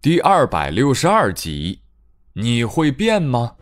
第262集，你会变吗？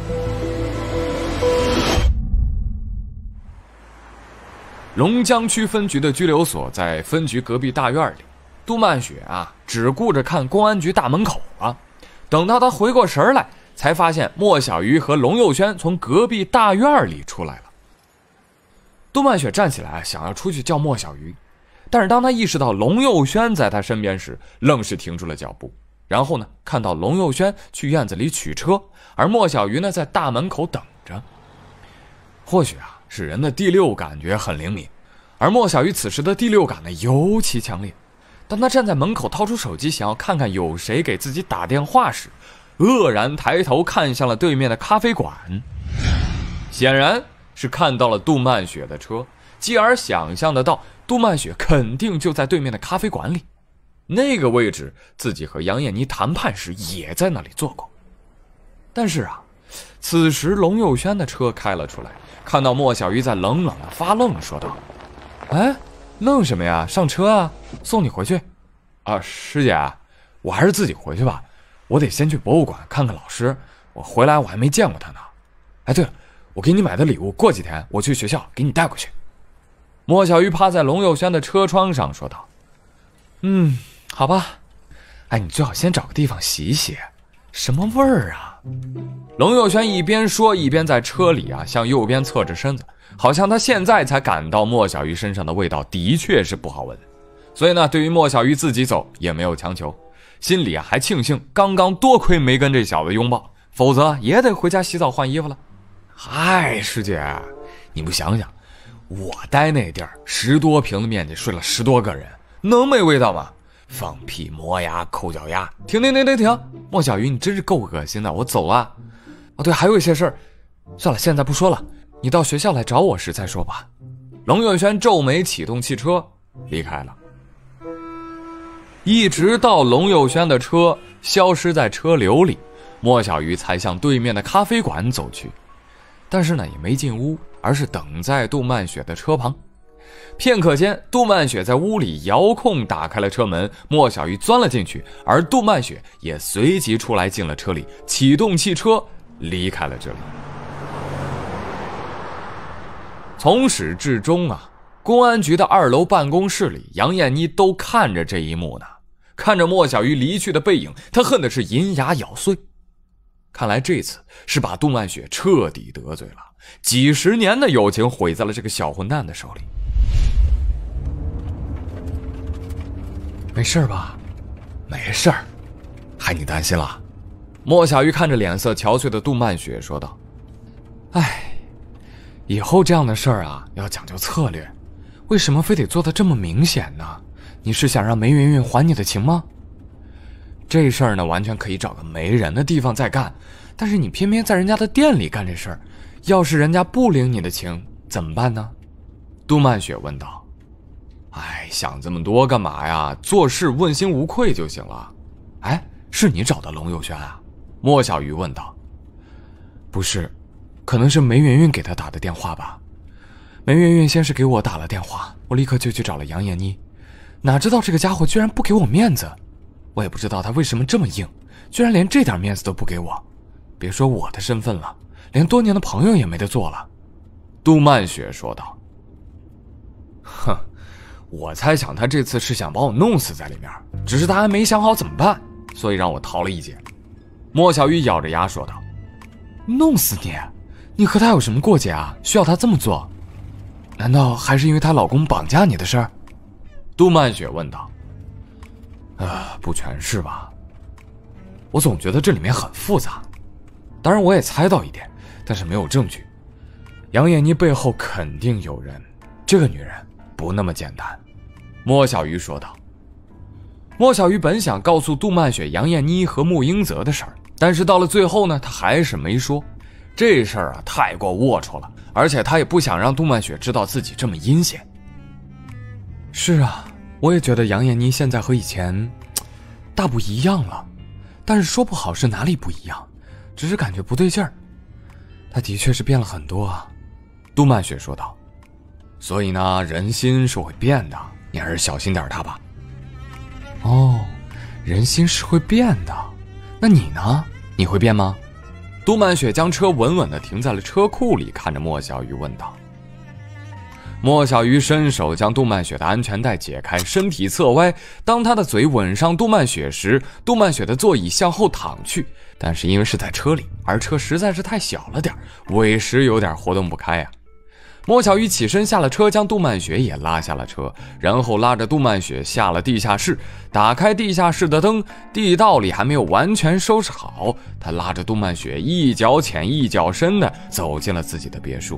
龙江区分局的拘留所在分局隔壁大院里，杜曼雪只顾着看公安局大门口了。等到他回过神来，才发现莫小鱼和龙佑轩从隔壁大院里出来了。杜曼雪站起来想要出去叫莫小鱼，但是当他意识到龙佑轩在他身边时，愣是停住了脚步。然后呢，看到龙佑轩去院子里取车，而莫小鱼呢在大门口等着。或许是人的第六感觉很灵敏，而莫小鱼此时的第六感呢尤其强烈。当他站在门口掏出手机想要看看有谁给自己打电话时，愕然抬头看向了对面的咖啡馆，显然是看到了杜曼雪的车，继而想象得到杜曼雪肯定就在对面的咖啡馆里，那个位置自己和杨艳妮谈判时也在那里坐过。但是此时龙佑轩的车开了出来，看到莫小鱼在冷冷的发愣，说道：哎，愣什么呀，上车送你回去。师姐，我还是自己回去吧，我得先去博物馆看看老师，我回来我还没见过他呢。哎，对了，我给你买的礼物过几天我去学校给你带过去。莫小鱼趴在龙佑轩的车窗上说道：好吧，你最好先找个地方洗洗，什么味儿啊？龙佑轩一边说一边在车里向右边侧着身子，好像他现在才感到莫小鱼身上的味道的确是不好闻。所以呢，对于莫小鱼自己走也没有强求，心里还庆幸刚刚多亏没跟这小子拥抱，否则也得回家洗澡换衣服了。嗨，师姐，你不想想，我待那地儿10多平的面积睡了10多个人，能没味道吗？放屁、磨牙、抠脚丫，停！莫小鱼，你真是够恶心的，我走了。对，还有一些事儿，算了，现在不说了，你到学校来找我时再说吧。龙佑轩皱眉启动汽车离开了，一直到龙佑轩的车消失在车流里，莫小鱼才向对面的咖啡馆走去。但是呢，也没进屋，而是等在杜曼雪的车旁。片刻间，杜曼雪在屋里遥控打开了车门，莫小鱼钻了进去，而杜曼雪也随即出来进了车里，启动汽车离开了这里。从始至终公安局的2楼办公室里，杨艳妮都看着这一幕呢。看着莫小鱼离去的背影，她恨的是银牙咬碎。看来这次是把杜曼雪彻底得罪了，几10年的友情毁在了这个小混蛋的手里。没事吧？没事儿，害你担心了。莫小鱼看着脸色憔悴的杜曼雪说道：以后这样的事儿要讲究策略，为什么非得做得这么明显呢？你是想让梅云云还你的情吗？这事儿呢，完全可以找个没人的地方再干，但是你偏偏在人家的店里干这事儿，要是人家不领你的情怎么办呢？杜曼雪问道。想这么多干嘛呀？做事问心无愧就行了。是你找的龙佑轩莫小鱼问道。不是，可能是梅云云给他打的电话吧。梅云云先是给我打了电话，我立刻就去找了杨艳妮，哪知道这个家伙居然不给我面子，我也不知道他为什么这么硬，居然连这点面子都不给我，别说我的身份了，连多年的朋友也没得做了。杜曼雪说道。我猜想他这次是想把我弄死在里面，只是他还没想好怎么办，所以让我逃了一劫。莫小鱼咬着牙说道。弄死你？你和他有什么过节需要他这么做？难道还是因为她老公绑架你的事儿？杜曼雪问道。不全是吧，我总觉得这里面很复杂。当然我也猜到一点，但是没有证据。杨艳妮背后肯定有人，这个女人不那么简单。莫小鱼说道。莫小鱼本想告诉杜曼雪杨艳妮和穆英泽的事儿，但是到了最后呢，他还是没说。这事儿太过龌龊了，而且他也不想让杜曼雪知道自己这么阴险。是我也觉得杨艳妮现在和以前大不一样了，但是说不好是哪里不一样，只是感觉不对劲儿。她的确是变了很多杜曼雪说道。所以呢，人心是会变的，你还是小心点她吧。 人心是会变的，那你呢？你会变吗？杜曼雪将车稳稳地停在了车库里，看着莫小鱼问道。莫小鱼伸手将杜曼雪的安全带解开，身体侧歪，当他的嘴吻上杜曼雪时，杜曼雪的座椅向后躺去，但是因为是在车里，而车实在是太小了点，委实有点活动不开啊。莫小鱼起身下了车，将杜曼雪也拉下了车，然后拉着杜曼雪下了地下室，打开地下室的灯，地道里还没有完全收拾好，他拉着杜曼雪一脚浅一脚深的走进了自己的别墅。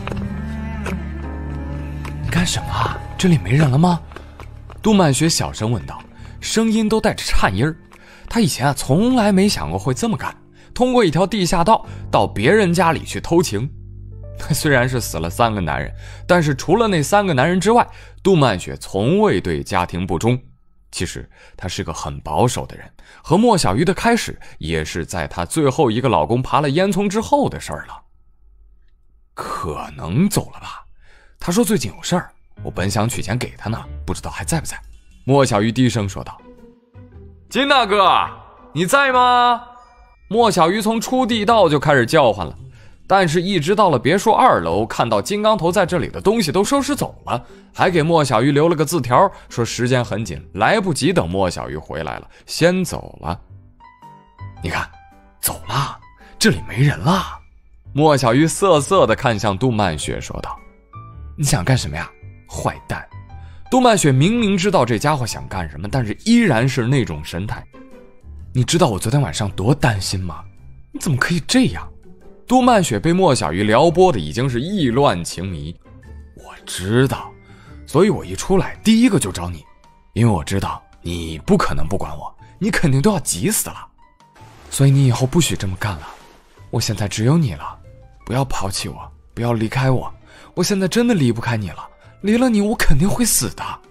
你干什么？这里没人了吗？杜曼雪小声问道，声音都带着颤音儿。他以前从来没想过会这么干，通过一条地下道到别人家里去偷情。虽然是死了3个男人，但是除了那3个男人之外，杜曼雪从未对家庭不忠。其实她是个很保守的人，和莫小鱼的开始也是在她最后一个老公爬了烟囱之后的事儿了。可能走了吧，他说最近有事儿，我本想取钱给他呢，不知道还在不在。莫小鱼低声说道。金大哥，你在吗？莫小鱼从出地道就开始叫唤了，但是一直到了别墅2楼，看到金刚头在这里的东西都收拾走了，还给莫小鱼留了个字条，说时间很紧，来不及等莫小鱼回来了，先走了。你看，走了，这里没人了。莫小鱼瑟瑟地看向杜曼雪说道。你想干什么呀，坏蛋？杜曼雪明明知道这家伙想干什么，但是依然是那种神态。你知道我昨天晚上多担心吗？你怎么可以这样？杜曼雪被莫小鱼撩拨的已经是意乱情迷。我知道，所以我一出来第一个就找你，因为我知道你不可能不管我，你肯定都要急死了，所以你以后不许这么干了。我现在只有你了，不要抛弃我，不要离开我，我现在真的离不开你了，离了你我肯定会死的。